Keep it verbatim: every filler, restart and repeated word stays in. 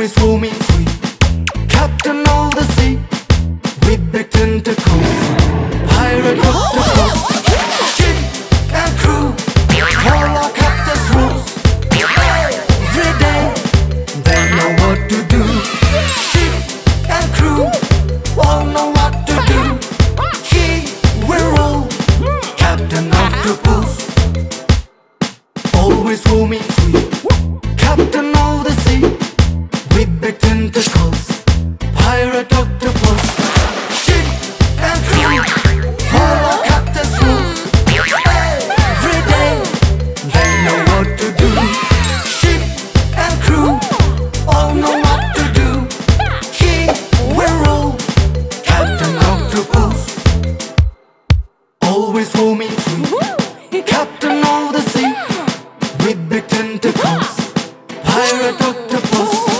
always roaming free, captain of the sea, with big tentacles, pirate octopus, ship and crew, follow captain's rules. Every day, they know what to do. Ship and crew all know what to do. He will rule, Captain Octopus, always roaming free, captain of the sea, with big tentacles, pirate octopus, ship and crew, follow captain's rules. Every day, they know what to do. Ship and crew all know what to do. He will rule, Captain Octopus, always roaming free, captain of the sea, with big tentacles, pirate octopus.